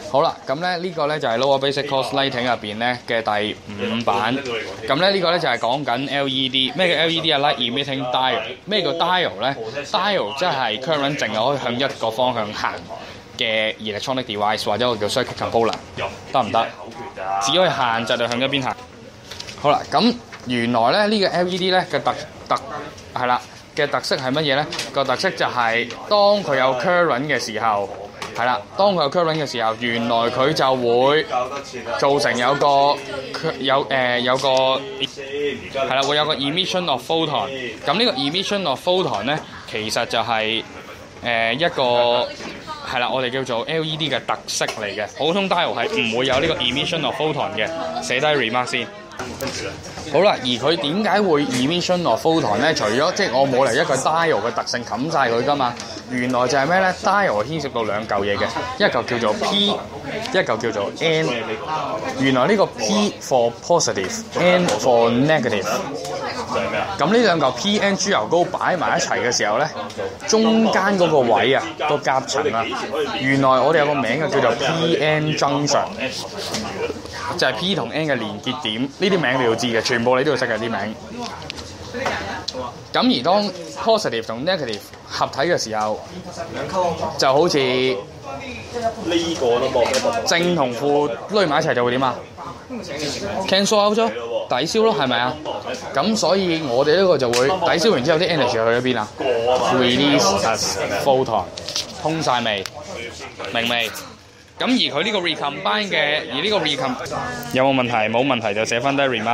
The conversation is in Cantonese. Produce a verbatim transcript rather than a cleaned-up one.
好啦，咁咧呢個咧就係 Lower Basic Course Lighting 入邊咧嘅第五版。咁咧呢個咧就係講緊 L E D。咩叫 L E D 啊 ？Light Emitting Diode。咩叫 diode 咧 ？diode 即係 current 淨係可以向一個方向行嘅 electronic device 或者我叫 circuit component， 得唔得？只可以限制就向一邊行。好啦，咁原來咧呢、這個 L E D 咧嘅特特係啦嘅特色係乜嘢咧？個特色就係當佢有 current 嘅時候。係啦，當佢有 current 嘅時候，原來佢就會造成有個有誒、呃、有個係啦，會有個 emission of photon。咁呢個 emission of photon 咧，其實就係、是、誒、呃、一個係啦，我哋叫做 L E D 嘅特色嚟嘅。普通 diode 係唔會有呢個 emission of photon 嘅。寫低 remark 先。好啦，而佢點解會 emission of photon 咧？除咗即係我冇嚟一個 diode 嘅特性冚晒佢㗎嘛，原來就係咩咧 ？diode 牽涉到兩嚿嘢嘅，一嚿叫做 P， 一嚿叫做 N。原來呢個 P for positive，N for negative。咁呢兩嚿 P N 豬油膏擺埋一齊嘅時候咧，中間嗰個位啊，個夾層啊，原來我哋有個名嘅叫做 P N junction， 就係 P 同 N 嘅連結點。呢啲名你要知嘅，全部你都要識嘅啲名。咁而當 positive 同 negative 合體嘅時候，就好似呢個都冇正同負攆埋一齊就會點啊 ？cancel out 咗，抵消咯，係咪啊？咁所以我哋呢個就會抵消完之後，啲 energy 去咗邊啊 ？Release as photon， 通晒未？明未？咁而佢呢個 recombine 嘅，而呢個 recombine 有冇問題？冇問題就寫翻低 remark。